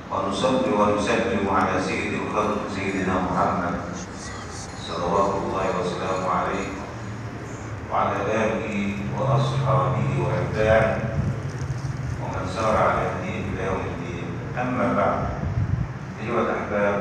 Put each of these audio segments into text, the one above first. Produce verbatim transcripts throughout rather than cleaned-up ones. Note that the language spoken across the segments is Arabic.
ونصلي ونسلم على سيد الخلق سيدنا محمد صلوات الله وسلامه عليه وعلى آله وأصحابه وأتباعه ومن سار على هديه إلى يوم الدين. أما بعد، أيها الأحباب،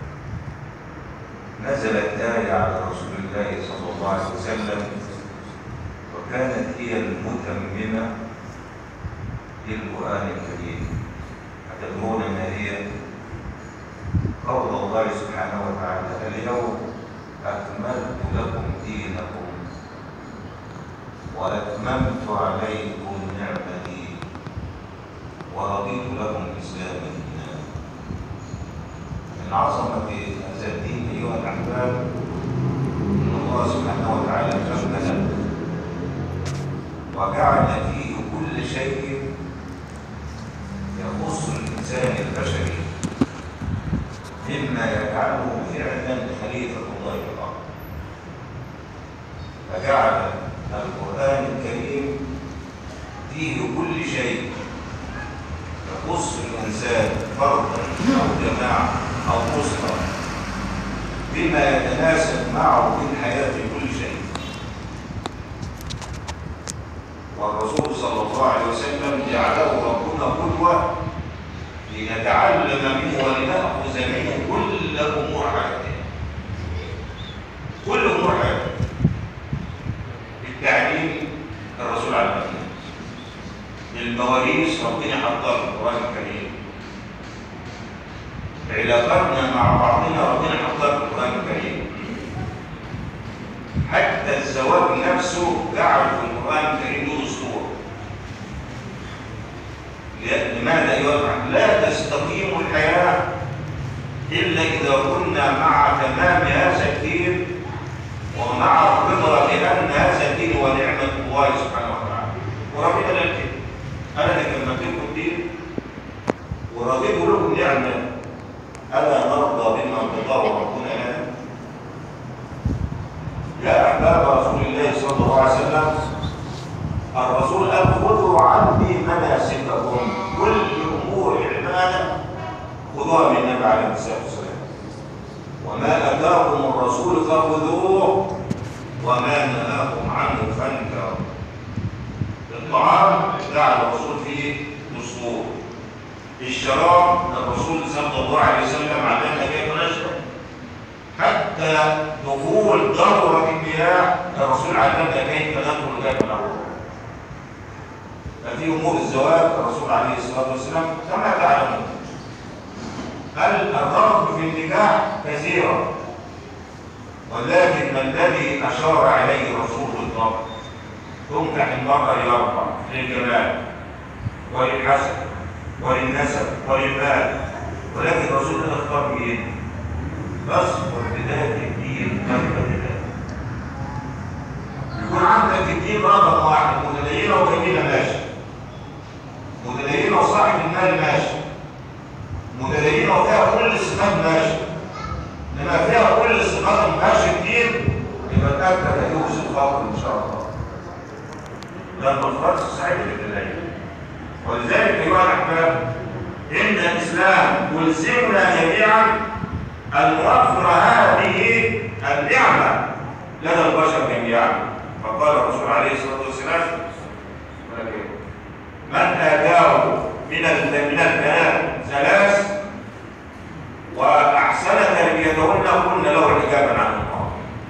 نزلت آية على رسول الله صلى الله عليه وسلم وكانت هي المتممة للقرآن الكريم. أتدرون ما هي؟ قول الله سبحانه وتعالى: اليوم أكملت لكم دينكم وأتممت عليكم نعمتي ورضيت لكم الإسلام دينا. من عظمة هذا الدين أيها الأحباب أن الله سبحانه وتعالى كمله وجعل فيه كل شيء يخص الإنسان البشري مما يجعله فعلا خليفة الله في الأرض، فجعل القرآن الكريم فيه كل شيء يخص الإنسان فردا أو جماعة أو أسرة بما يتناسب معه في الحياة كل شيء. والرسول صلى الله عليه وسلم جعله ربنا قدوة لنتعلم منه ولنأخذ منه كل أمور حياتنا، كل أمور حياتنا. التعليم الرسول علمنا، المواريث ربنا حطها في القرآن الكريم، علاقاتنا مع بعضنا ربنا حطها في القرآن الكريم، حتى الزواج نفسه جعل في القرآن الكريم له دستور. لماذا أيها الأخوة؟ لا تستقيم الحياة إلا إذا كنا مع تمام هذا الدين ومع الرضا بأن هذا الدين هو نعمة الله سبحانه وتعالى. وربنا قال كده: أنا كملت لكم الدين ورضيت لكم نعمة، ألا نرضى بما قضاه ربنا لنا؟ يا أحباب رسول الله صلى الله عليه وسلم، الرسول قال: خذوا عني مناسككم، كل أمور العبادة خذوها من النبي عليه الصلاة والسلام. وما أتاكم الرسول فخذوه وما نهاكم عنه فانتهوا. الطعام جعل الرسول فيه دستور، الشراب الرسول صلى الله عليه وسلم علمنا كيف نشرب، حتى دخول ضرورة المياه الرسول علمنا كيف ندخل وكيف نخرج. ففي امور الزواج الرسول عليه الصلاه والسلام كما تعلمون قال: الرغبه في النكاح كثيره، ولكن الذي اشار عليه الرسول بالضبط: تنكح المراه لاربع: للجمال وللحسب وللنسب وللمال. ولكن الرسول اختار مين؟ اصبر بذات الدين قبل ذلك. يكون عندك الدين رقم واحد، متدينه وجميله ماشي، متدينه وصاحب المال ماشي، متدينه وفيها كل الصفات ماشي. لما فيها كل الصفات ماشي الدين، يبقى تاكد هيوصل الفقر ان شاء الله. لما الفرس السعيد بالله. ولذلك ايها الاحباب، ان الاسلام يلزمنا جميعا ان نوفر هذه النعمه لدى البشر جميعا. فقال الرسول عليه الصلاه والسلام: من آتاه من من البنات ثلاث وأحسن تربيتهن كن له حجابا عن النار.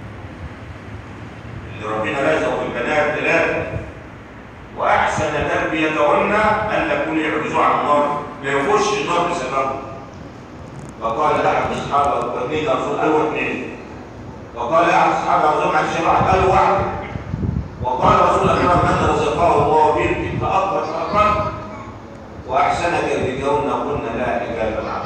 اللي ربنا رزقه بالبنات ثلاثة وأحسن تربيتهن أن يكون يحجزوا عن النار، ما يخش النار بسببه. فقال أحد أصحابه: اثنين يا رسول الله؟ اثنين. وقال أحد أصحابه: أظن عن الشبع؟ قال: واحد. وقال رسول الله: من رزقه الله بنت فأكبر فأكبر وأحسن تربيتهن قلنا لا حجابا عنه.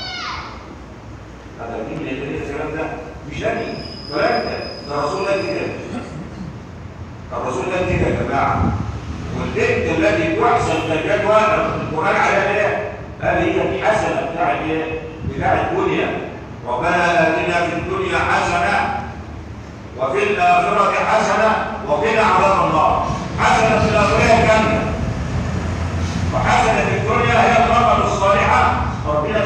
هذا مين اللي يقول الكلام ده؟ مش أنا ولا أنت، ده الرسول قال كده. الرسول قال كده يا جماعة. والبنت التي تحسن تربيتها القرآن على إيه؟ قال هي الحسنة بتاع إيه؟ بتاع الدنيا. ربنا آتنا في الدنيا حسنة وفي الآخرة حسنة وقنا عذاب النار. حسنة في الآخرة الجنة، وحسنة في الدنيا هي العمل الصالحة ربنا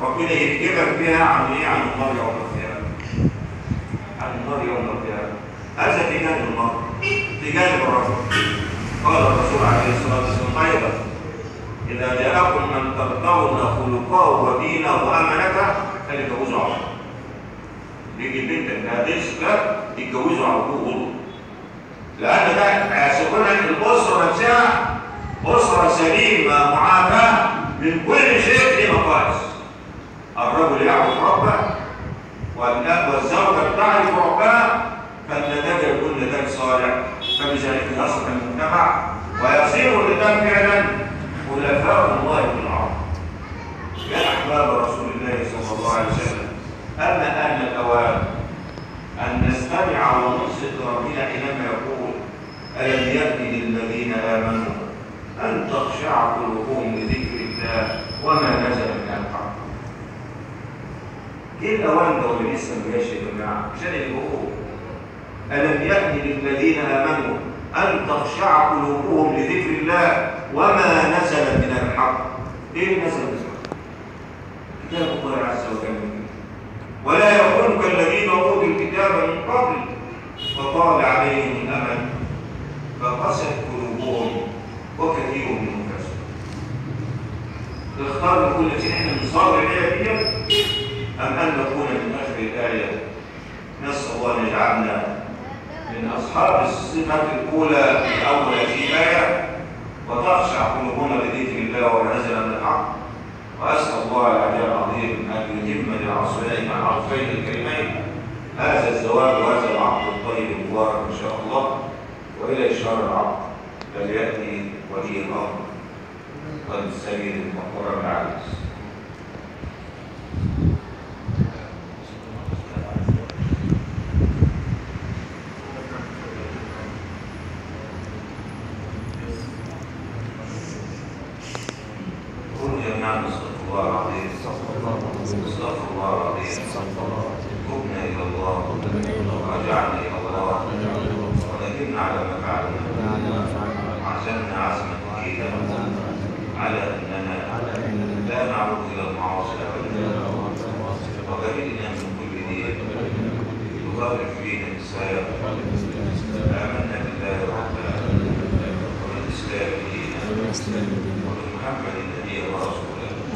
ربنا يكتبك بها عن ايه؟ عن النار يوم القيامه. عن النار يوم القيامه. هذا تجانب المرء، تجانب الرجل. قال الرسول عليه الصلاه والسلام ايضا: اذا جاءكم من ترضون خلقه ودينه وامانته فليتجوزوا عنه. يجي بنتك هتسكت يتجوزوا على طول، لان ده هيسيبوا لك الاسره نفسها اسره سليمه معافاه من كل شيء ليه مقاييس. الرجل يعرف ربه والزوجه تعرف ربها، فالنتاج يكون نتاج صالح، فبذلك يصلح المجتمع ويصير الرجال فعلا خلفاء الله في الارض. يا احباب رسول الله صلى الله عليه وسلم، اما ان الاوان ان نستمع وننصت ربنا حينما يقول: الم يأن للذين امنوا ان تخشع قلوبهم لذكر الله وما نزل من الحق. ايه الاوان ده اللي لسه ما جاش يا جماعه؟ عشان يقول الم يأن للذين امنوا ان تخشع قلوبهم لذكر الله وما نزل من الحق. ايه نزل من الحق؟ كتاب الله عز وجل. ولا يكونوا كالذين اوتوا الكتاب من قبل فطال عليهم الامل فقست قلوبهم وكثير منهم فاسقون. اختار لكل شيء احنا نصلي الايه دي ام ان نكون من اخر الايه. نسال الله ان يجعلنا من اصحاب الصفات الاولى في اول هذه الايه: وتخشع قلوبنا لذكر الله وما نزل من الحق. واسال الله العلي العظيم ان يتم لعصرين مع العرفين الكريمين هذا الزواج وهذا العقد الطيب المبارك ان شاء الله. والى اشهار العقد فلياتي ولي الامر والسيد المحترم العريس. استغفر الله العظيم استغفر الله العظيم تبنا الى الله ورجعنا الى الله وندمنا على ما فعلنا وعزمنا عزما اكيدا على اننا لا نعود الى المعاصي ابدا وبرئنا من كل دين يخالف فيه النساء. امنا بالله ربنا وبالاسلام دينا وبمحمد النبي ورسوله.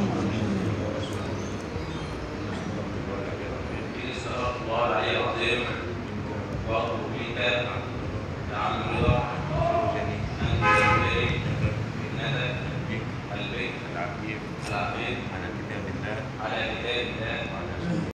الله العلي العظيم واطلب منك تعالى الرضا ان تستمر انك البيت العتيق العتيق على كتاب الله على كتاب الله